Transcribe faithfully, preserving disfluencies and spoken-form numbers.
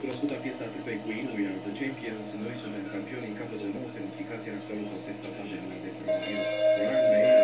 Conosciuta piesa atât Queen, We Are the Champions, noi suntem campioni în capăt de nouă semnificație în absolut o testa de la de